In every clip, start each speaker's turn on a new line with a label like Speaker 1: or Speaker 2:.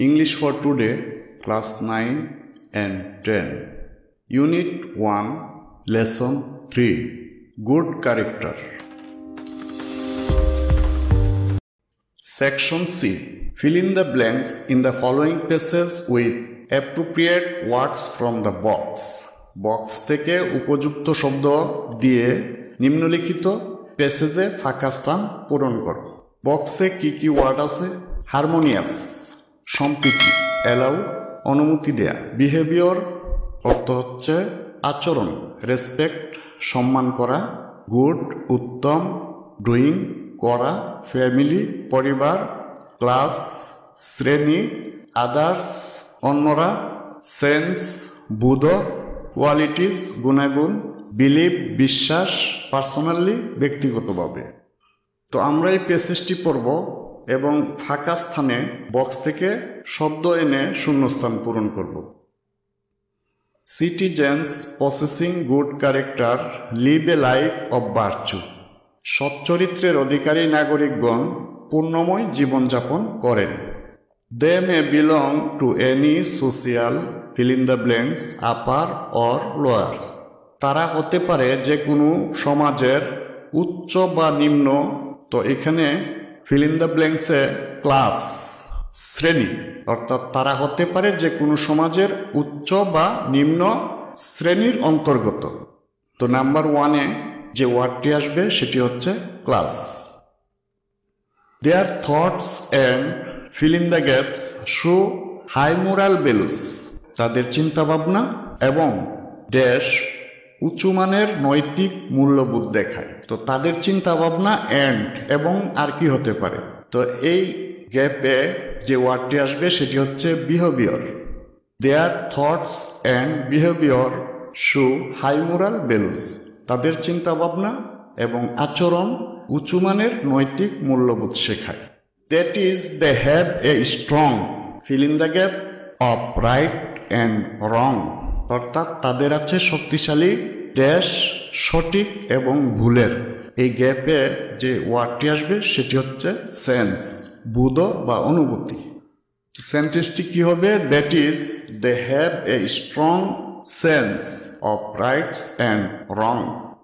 Speaker 1: English for Today, Class 9 and 10. Unit 1, Lesson 3, Good Character. Section C. Fill in the blanks in the following pages with appropriate words from the box. Box থেকে উপযুক্ত শব্দ দিয়ে নিম্নলিখিত প্যাসেজে ফাঁকা স্থান পূরণ করো। বক্সে কি কি ওয়ার্ড আছে? হারমোনিয়াস সম্প্রীতি, অ্যালাউ অনুমতি দেয়া, বিহেভিয়র অর্থ হচ্ছে আচরণ, রেসপেক্ট সম্মান করা, গুড উত্তম, ডুইং করা, ফ্যামিলি পরিবার, ক্লাস শ্রেণী, আদার্স অন্যরা, সেন্স বুধ, কোয়ালিটিস গুণাগুণ, বিলিভ বিশ্বাস, পার্সোনালি ব্যক্তিগতভাবে। তো আমরা এই প্যাসেজটি পড়ব এবং ফাঁকা স্থানে বক্স থেকে শব্দ এনে শূন্যস্থান পূরণ করব। Citizens possessing good character live a life of virtue. সচ্চরিত্রের অধিকারী নাগরিকগণ পূর্ণময় জীবনযাপন করেন। They may belong to any social fill in the blanks upper or lower. তারা হতে পারে যে কোনো সমাজের উচ্চ বা নিম্ন। তো এখানে fill in the blanks-এ ক্লাস শ্রেণী, অর্থাৎ তারা হতে পারে যে কোনো সমাজের উচ্চ বা নিম্ন শ্রেণীর অন্তর্গত। তো নাম্বার 1-এ যে ওয়ার্ডটি আসবে সেটি হচ্ছে class. Their thoughts and fill in the gaps show high moral values। তাদের চিন্তাভাবনা এবং দেশ উঁচুমানের নৈতিক মূল্যবোধ দেখায়। তো তাদের চিন্তাভাবনা অ্যান্ড এবং আর কি হতে পারে? তো এই গ্যাপে যে ওয়ার্ডটি আসবে সেটি হচ্ছে behaviour. Their thoughts and behaviour show high moral values. তাদের চিন্তাভাবনা এবং আচরণ উঁচুমানের নৈতিক মূল্যবোধ শেখায়। That is they have a strong fill in the gap of right and wrong। অর্থাৎ তাদের আছে শক্তিশালী ড্যাশ সঠিক এবং ভুলের। এই গ্যাপে যে ওয়ার্ডটি আসবে সেটি হচ্ছে সেন্স বুধ বা অনুভূতি। সেন্টেন্সটি কি হবে? That is they have a strong sense of rights and wrong.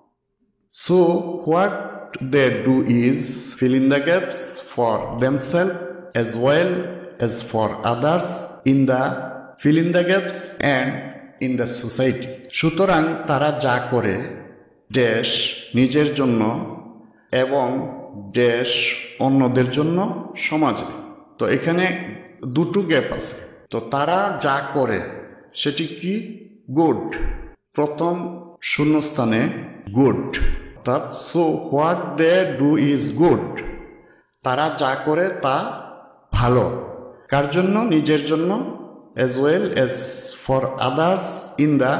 Speaker 1: So what they do is fill in the gaps for themselves as well as for others in the fill in the gaps and in the society। সুতরাং তারা যা করে দেশ নিজের জন্য এবং দেশ অন্যদের জন্য সমাজে। তো এখানে দুটো গ্যাপ আছে। তো তারা যা করে সেটি কি? গুড। প্রথম শূন্যস্থানে গুড, অর্থাৎ so what they do is good. তারা যা করে তা ভালো। কার জন্য? নিজের জন্য। as well as for others in the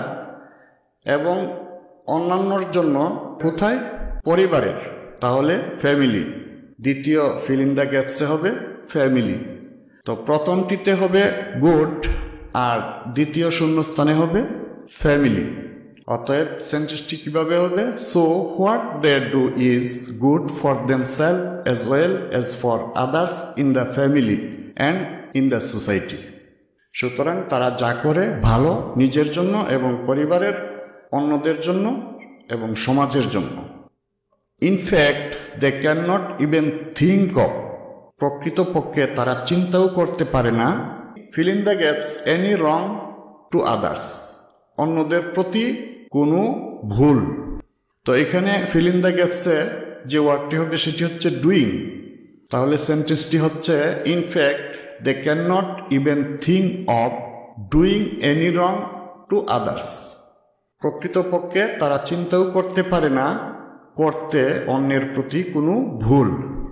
Speaker 1: এবং অন্যান্যর জন্য। কোথায়? পরিবারের। তাহলে ফ্যামিলি। দ্বিতীয় fill in the gaps-এ হবে ফ্যামিলি। তো প্রথমটিতে হবে গুড আর দ্বিতীয় শূন্যস্থানে হবে ফ্যামিলি। অতএব সেন্টেন্সটি কিভাবে হবে? So what they do is good for themselves as well as for others in the family and in the society। সুতরাং তারা যা করে ভালো নিজের জন্য এবং পরিবারের অন্যদের জন্য এবং সমাজের জন্য। In fact they can not even think of. প্রকৃতপক্ষে তারা চিন্তাও করতে পারে না fill in the gaps any wrong to others. অন্যদের প্রতি কোনো ভুল। তো এখানে fill in the gaps-এ যে ওয়ার্ডটি হবে সেটি হচ্ছে ডুইং। তাহলে সেন্টেন্সটি হচ্ছে in fact they cannot even think of doing any wrong to others। প্রকৃতপক্ষে তারা চিন্তাও করতে পারে না করতে অন্যের প্রতি কোনো ভুল।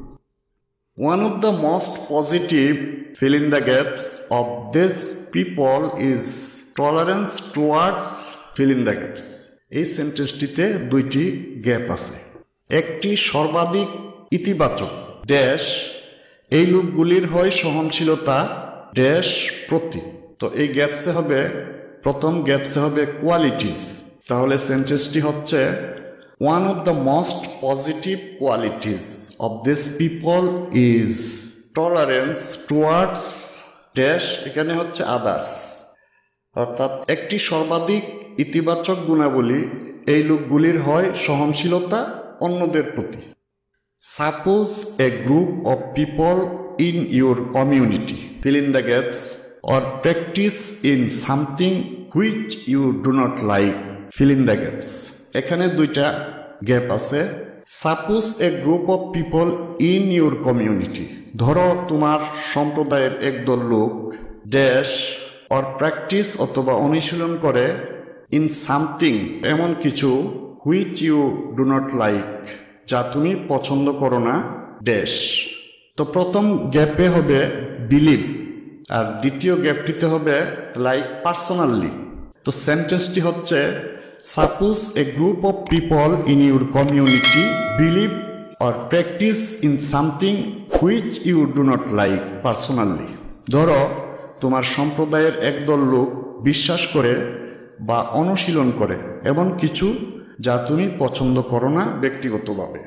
Speaker 1: One of the most positive fill in the gaps of these people is tolerance towards fill in the gaps। এই সেন্টেন্সটিতে দুইটি গ্যাপ আছে। একটি সর্বাধিক ইতিবাচক ড্যাশ এই লোকগুলির হয় সহনশীলতা ড্যাশ প্রতি। তো এই গ্যাপসে হবে প্রথম গ্যাপসে হবে কোয়ালিটিস। তাহলে সেন্টেন্সটি হচ্ছে one of the most positive qualities of this people is tolerance towards dash এখানে হচ্ছে আদার্স, অর্থাৎ একটি সর্বাধিক ইতিবাচক গুণাবলী এই লোকগুলির হয় সহনশীলতা অন্যদের প্রতি। Suppose a group of people in your community fill in the gaps or practice in something which you do not like fill in the gaps। এখানে দুইটা গ্যাপ আছে। Suppose a group of people in your community, ধরো তোমার সম্প্রদায়ের একদল লোক dash or practice অথবা অনুশীলন করে ইন সামথিং এমন কিছু which you do not like যা তুমি পছন্দ করো না ড্যাশ। তো প্রথম গ্যাপে হবে বিলিভ আর দ্বিতীয় গ্যাপটিতে হবে লাইক পার্সোনালি। তো সেন্টেন্সটি হচ্ছে suppose a group of people in your community believe or practice in something which you do not like personally. ধরো তোমার সম্প্রদায়ের একদল লোক বিশ্বাস করে বা অনুশীলন করে এমন কিছু যা তুমি পছন্দ করো না ব্যক্তিগতভাবে।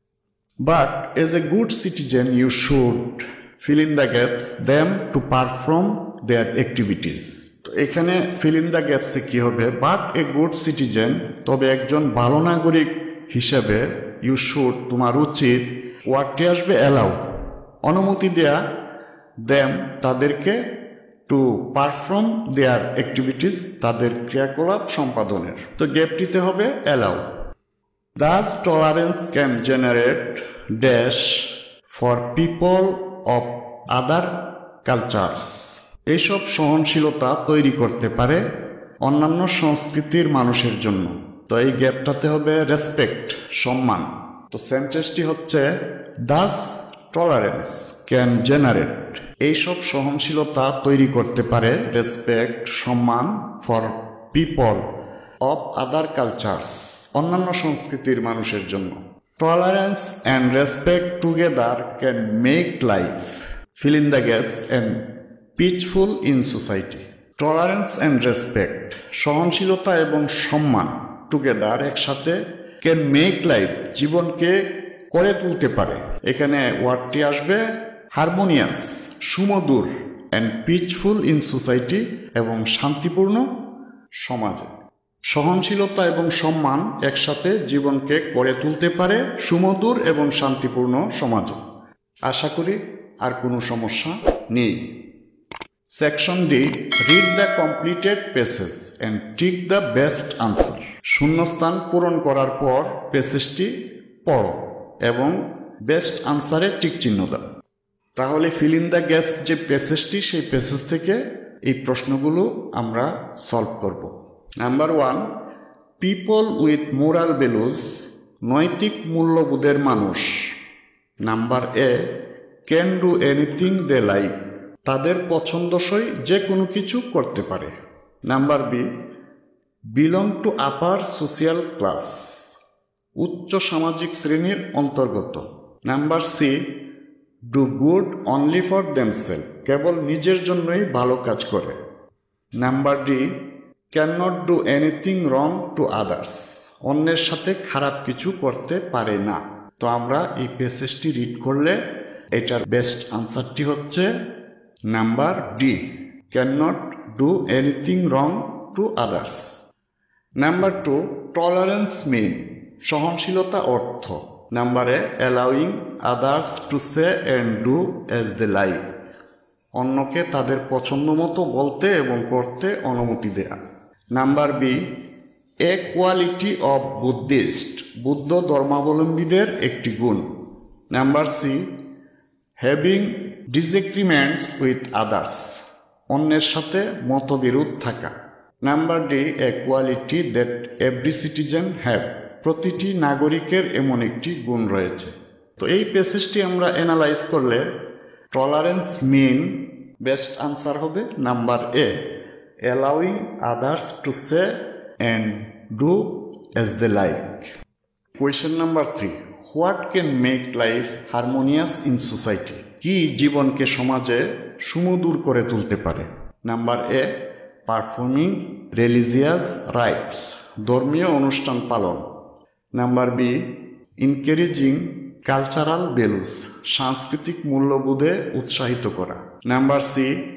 Speaker 1: But as a good citizen you should fill in the gaps them to perform their activities। তো এখানে fill in the gaps এ কি হবে, বাট এ গুড সিটিজেন তবে একজন ভালো নাগরিক হিসেবে ইউ শুড তোমার উচিত ওয়ার্ডটি আসবে অ্যালাউ অনুমতি দেয়া দেম তাদেরকে টু পারফর্ম দেয়ার অ্যাক্টিভিটিস তাদের ক্রিয়াকলাপ সম্পাদনের। তো গ্যাপটিতে হবে allow. Thus tolerance can generate dash for people of other cultures। এইসব সহনশীলতা তৈরি করতে পারে অন্যান্য সংস্কৃতির মানুষের জন্য। তো এই গ্যাপটাতে হবে রেসপেক্ট সম্মান। তো সেন্টেন্সটি হচ্ছে দাস টলারেন্স ক্যান জেনারেট এইসব সহনশীলতা তৈরি করতে পারে রেসপেক্ট সম্মান for people of other cultures অন্যান্য সংস্কৃতির মানুষের জন্য। Tolerance and respect together can make life fill in the gaps and peaceful in society। Tolerance and respect সহনশীলতা এবং সম্মান টুগেদার একসাথে can make life জীবনকে করে তুলতে পারে। এখানে ওয়ার্ডটি আসবে হারমোনিয়াস সুমধুর and peaceful in society এবং শান্তিপূর্ণ সমাজে। সহনশীলতা এবং সম্মান একসাথে জীবনকে করে তুলতে পারে সুমধুর এবং শান্তিপূর্ণ সমাজে। আশা করি আর কোনো সমস্যা নেই। Section D, read the completed passage and tick the best answer. শূন্যস্থান পূরণ করার পর প্যাসেজটি পড়ো এবং বেস্ট আনসারে টিক চিহ্ন দাও। তাহলে ফিল ইন দ্য গ্যাপস যে প্যাসেজটি সেই প্যাসেজ থেকে এই প্রশ্নগুলো আমরা সলভ করব। Number 1, people with moral values নৈতিক মূল্যবোধের মানুষ। Number A, can do anything they like তাদের পছন্দসই যে কোনো কিছু করতে পারে। Number B, belong to upper social class উচ্চ সামাজিক শ্রেণীর অন্তর্গত। Number C, do good only for themselves কেবল নিজের জন্যই ভালো কাজ করে। Number D, can not do anything wrong to others অন্যের সাথে খারাপ কিছু করতে পারে না। তো আমরা এই প্যাসেজটি রিড করলে এটার বেস্ট আনসারটি হচ্ছে number D, can not do anything wrong to others. Number 2, tolerance mean সহনশীলতা অর্থ। Number A, allowing others to say and do as they like অন্যকে তাদের পছন্দ মতো বলতে এবং করতে অনুমতি দেয়া। Number B, a quality of Buddhist বুদ্ধ ধর্মাবলম্বীদের একটি গুণ। Number C, having disagreements with others অন্যের সাথে মতবিরোধ থাকা। Number D, a quality that every citizen have প্রতিটি নাগরিকের এমন একটি গুণ রয়েছে। তো এই প্যাসেজটি আমরা অ্যানালাইজ করলে টলারেন্স মিন বেস্ট আনসার হবে number A, allowing others to say and do as they like. Question number 3, what can make life harmonious in society কি জীবনকে সমাজে সুমধুর করে তুলতে পারে। Number A, performing religious rites ধর্মীয় অনুষ্ঠান পালন। Number B, encouraging cultural values সাংস্কৃতিক মূল্যবোধে উৎসাহিত করা। Number C,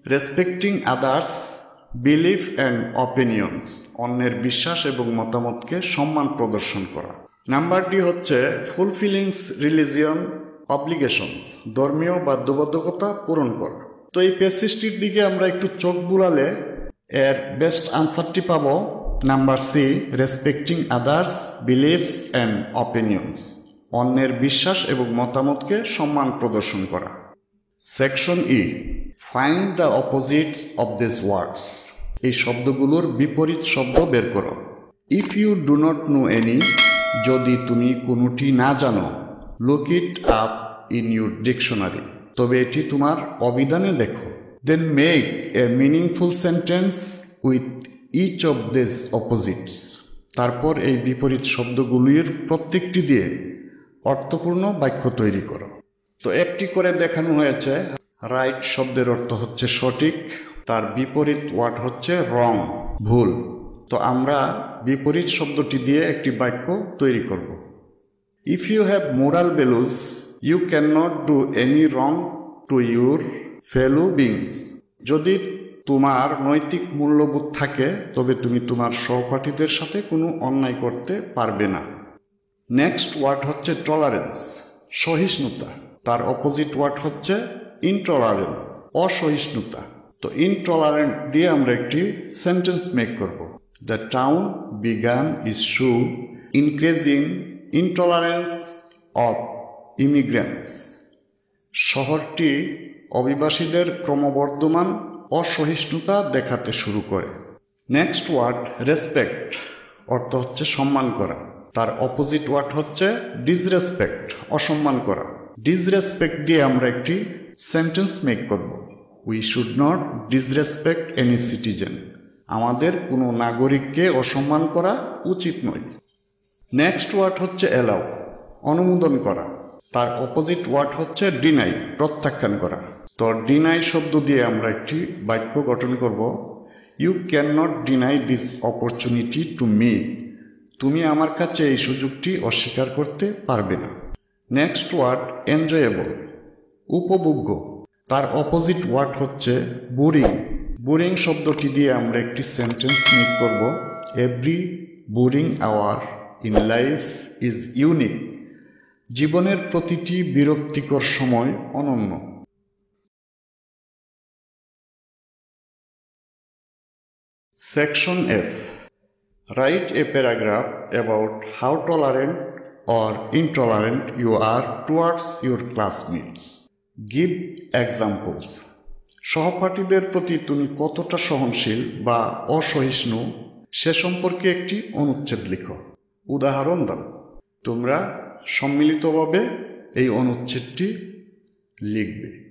Speaker 1: respecting others belief and opinions, অন্যের বিশ্বাস এবং মতামতকে সম্মান প্রদর্শন করা। নাম্বার ডি হচ্ছে ফুলফিলিংস রিলিজিয়ন অব্লিগেশনস, ধর্মীয় বাধ্যবাধকতা পূরণ করা। তো এই পেজ 60 দিকে আমরা একটু চোখ বুলালে এর বেস্ট আনসারটি পাবো number C, respecting others beliefs and opinions, অন্যের বিশ্বাস এবং মতামতকে সম্মান প্রদর্শন করা। Section E, find the opposites of this words, এই শব্দগুলোর বিপরীত শব্দ বের করো। If you do not know any, যদি তুমি কোনোটি না জানো, look it up in your dictionary, তবে এটি তোমার অভিধানে দেখো। Then make a meaningful sentence with each of this opposites, তারপর এই বিপরীত শব্দগুলির প্রত্যেকটি দিয়ে অর্থপূর্ণ বাক্য তৈরি করো। তো একটি করে দেখানো হয়েছে। রাইট শব্দের অর্থ হচ্ছে সঠিক, তার বিপরীত ওয়ার্ড হচ্ছে রং, ভুল। তো আমরা বিপরীত শব্দটি দিয়ে একটি বাক্য তৈরি করব। If you have moral values you can not do any wrong to your fellow beings, যদি তোমার নৈতিক মূল্যবোধ থাকে তবে তুমি তোমার সহপাঠীদের সাথে কোনো অন্যায় করতে পারবে না। নেক্সট ওয়ার্ড হচ্ছে টলারেন্স, সহিষ্ণুতা, তার অপোজিট ওয়ার্ড হচ্ছে ইনটলারেন্ট, অসহিষ্ণুতা। তো ইনটলারেন্ট দিয়ে আমরা একটি সেন্টেন্স মেক করব। The town began issue increasing intolerance of immigrants, শহরটি অভিবাসীদের ক্রমবর্ধমান অসহিষ্ণুতা দেখাতে শুরু করে। নেক্সট ওয়ার্ড রেসপেক্ট, অর্থ হচ্ছে সম্মান করা, তার অপোজিট ওয়ার্ড হচ্ছে ডিসরেসপেক্ট, অসম্মান করা। ডিসরেসপেক্ট দিয়ে আমরা একটি সেন্টেন্স মেক করব। We should not disrespect any citizen, আমাদের কোনো নাগরিককে অসম্মান করা উচিত নয়। নেক্সট ওয়ার্ড হচ্ছে অ্যালাউ, অনুমোদন করা, তার অপোজিট ওয়ার্ড হচ্ছে ডিনাই, প্রত্যাখ্যান করা। তো ডিনাই শব্দ দিয়ে আমরা একটি বাক্য গঠন করব। You can not deny this opportunity to me, তুমি আমার কাছে এই সুযোগটি অস্বীকার করতে পারবে না। নেক্সট ওয়ার্ড এনজয়েবল, উপভোগ্য, তার অপোজিট ওয়ার্ড হচ্ছে বোরিং। বোরিং শব্দটি দিয়ে আমরা একটি সেন্টেন্স মেক করব। Every boring hour in life is unique, জীবনের প্রতিটি বিরক্তিকর সময় অনন্য। Section F, write a paragraph about how tolerant or intolerant you are towards your classmates. Give examples. সহপাঠীদের প্রতি তুমি কতটা সহনশীল বা অসহিষ্ণু সে সম্পর্কে একটি অনুচ্ছেদ লিখো, উদাহরণ দাও। তোমরা সম্মিলিতভাবে এই অনুচ্ছেদটি লিখবে।